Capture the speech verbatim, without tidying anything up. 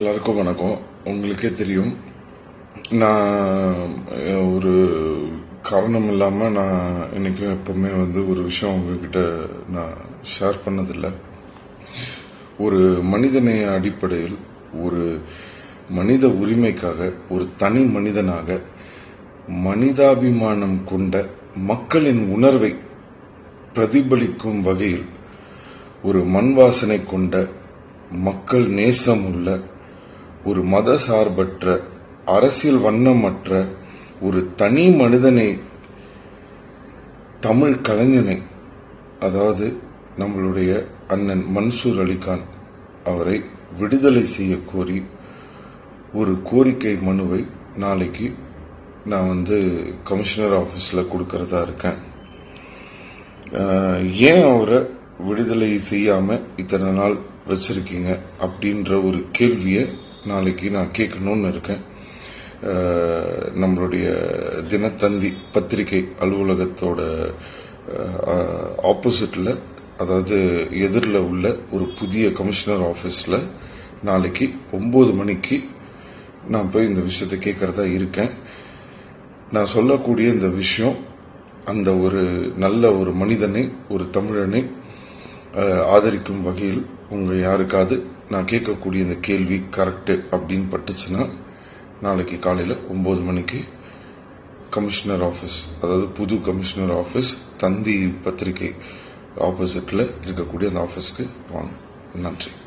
எல்லாருக்கும் வணக்கம். உங்களுக்கே தெரியும், நான் ஒரு காரணம் இல்லாம நான் இன்னைக்கு எப்பவுமே வந்து ஒரு விஷயம் உங்ககிட்ட நான் ஷேர் பண்ணதில்லை. ஒரு மனிதநேய அடிப்படையில் ஒரு மனித உரிமைக்காக ஒரு தனி மனிதனாக மனிதாபிமானம் கொண்ட மக்களின் உணர்வை பிரதிபலிக்கும் வகையில் ஒரு மண் வாசனை கொண்ட மக்கள் நேசம் உள்ள ஒரு மத சார்பற்ற அரசியல் வண்ணமற்ற ஒரு தனி மனிதனை, தமிழ் கலைஞனை, அதாவது நம்மளுடைய அண்ணன் மன்சூர் அலிகான் அவரை விடுதலை செய்ய கோரி ஒரு கோரிக்கை மனுவை நாளைக்கு நான் வந்து கமிஷனர் ஆபீஸ்ல கொடுக்கறதா இருக்கேன். ஏன் அவரை விடுதலை செய்யாம இத்தனை நாள் வச்சிருக்கீங்க அப்படின்ற ஒரு கேள்வியை நாளைக்கு நான் கேட்கணும்னு இருக்கேன். நம்மளுடைய தினத்தந்தி பத்திரிகை அலுவலகத்தோட ஆப்போசிட்ல, அதாவது எதிரில் உள்ள ஒரு புதிய கமிஷனர் ஆபீஸ்ல நாளைக்கு ஒன்பது மணிக்கு நான் போய் இந்த விஷயத்தை கேட்கறதா இருக்கேன். நான் சொல்லக்கூடிய இந்த விஷயம் அந்த ஒரு நல்ல ஒரு மனிதனை, ஒரு தமிழனை ஆதரிக்கும் வகையில் உங்க யாருக்காவது நான் கேட்கக்கூடிய இந்த கேள்வி கரெக்ட் அப்படின்னு பட்டுச்சுன்னா நாளைக்கு காலையில ஒன்பது மணிக்கு கமிஷனர் ஆபீஸ், அதாவது புது கமிஷனர் ஆபீஸ் தந்தி பத்திரிகை ஆப்போசிட்ல இருக்கக்கூடிய அந்த ஆபீஸ்க்கு வாங்க. நன்றி.